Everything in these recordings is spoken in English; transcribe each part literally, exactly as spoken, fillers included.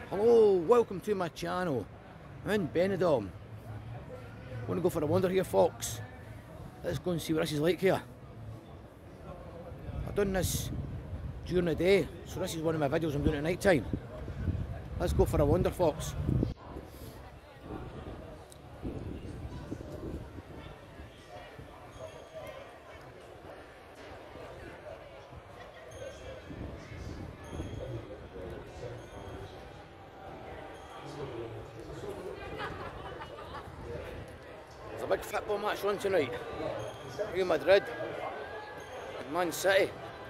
Hello, welcome to my channel. I'm in Benidorm. I'm going to go for a wander here, folks. Let's go and see what this is like here. I've done this during the day, so this is one of my videos I'm doing at night time. Let's go for a wander, folks. There's a big football match on tonight. Real Madrid and Man City.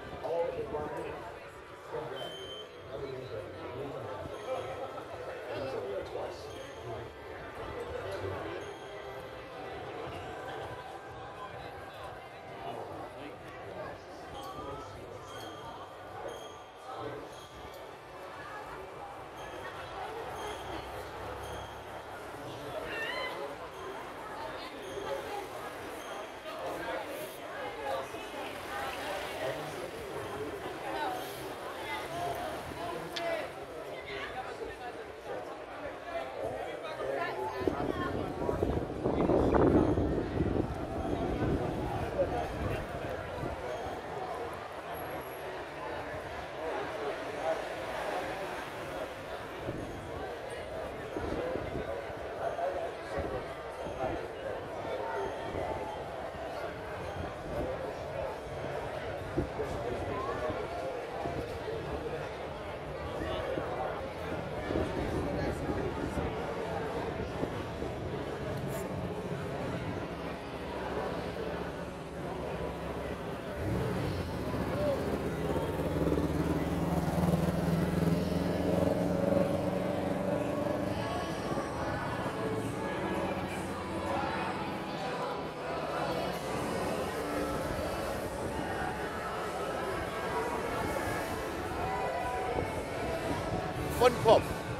Fun club.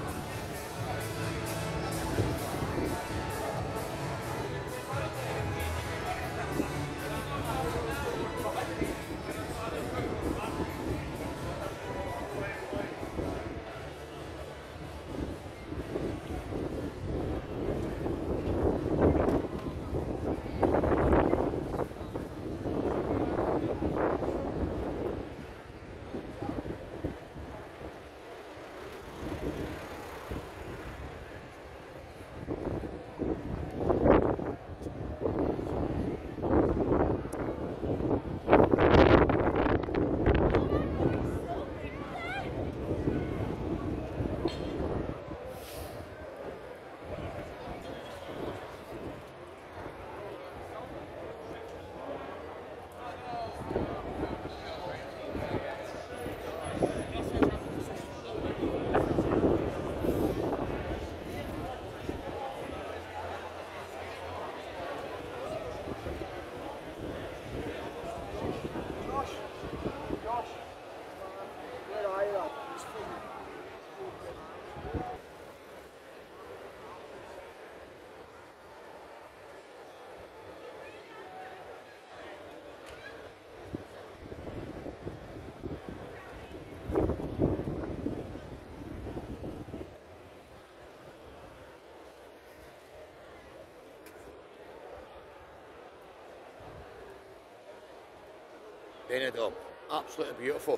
Benidorm, absolutely beautiful.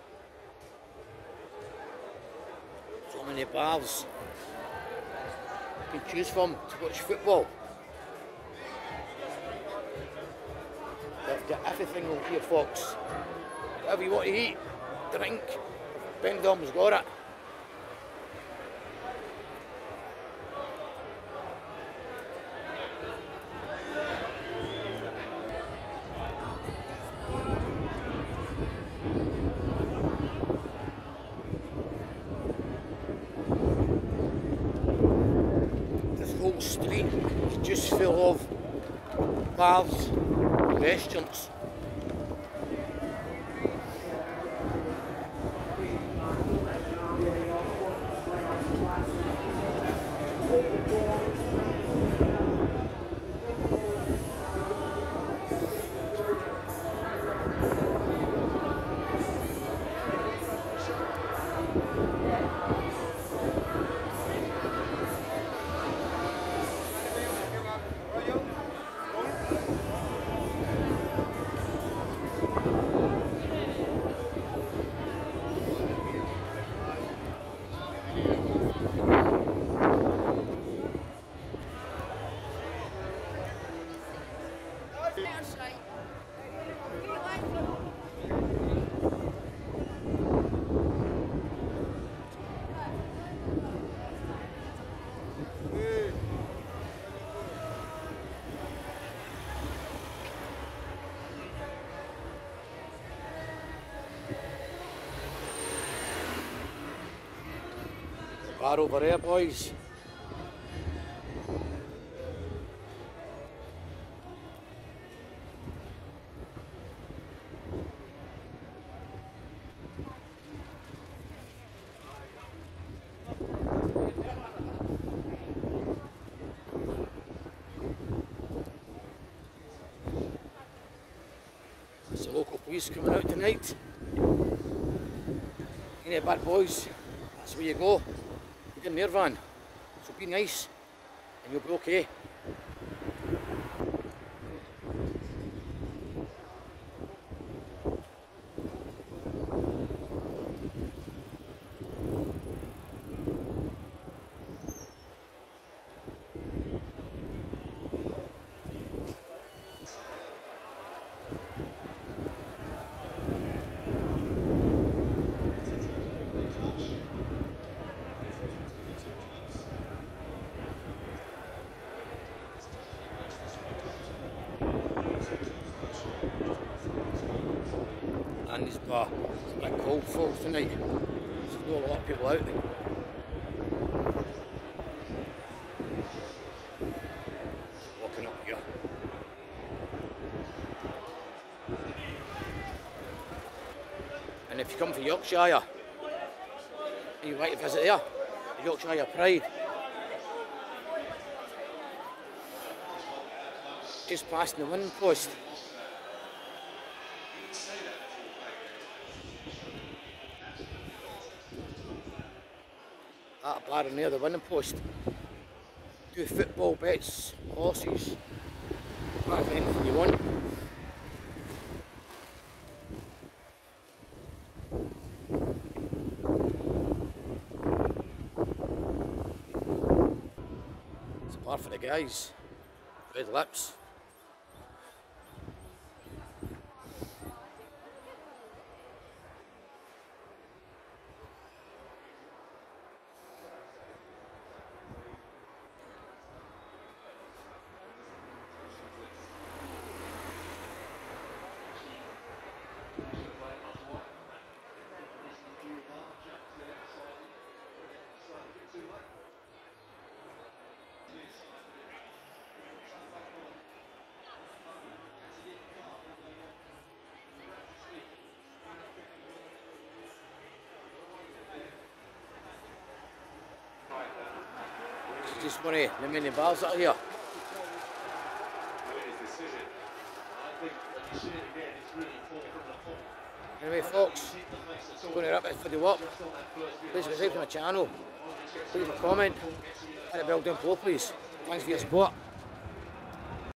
So many bars you can choose from to watch football. They've got everything over here, folks. Whatever you want to eat, drink, Benidorm's got it. Whole street is just full of bars, restaurants. Bar over there, boys. It's the local police coming out tonight. Any bad boys, that's where you go. Get in their van, so be nice and you'll be okay. And this bar, it's a bit cold full tonight, so there's not a lot of people out there. Walking up here. And if you come from Yorkshire, you might visit there, the Yorkshire Pride. Just past the winning post. That bar in there, the winning post. Do football bets, horses, anything you want. It's a bar for the guys. Red lips. Just one of the many bars that are here. Anyway folks, I'm going to wrap it for the work. Please subscribe to my channel. Please comment. Hit the bell down below please. Thanks for your support.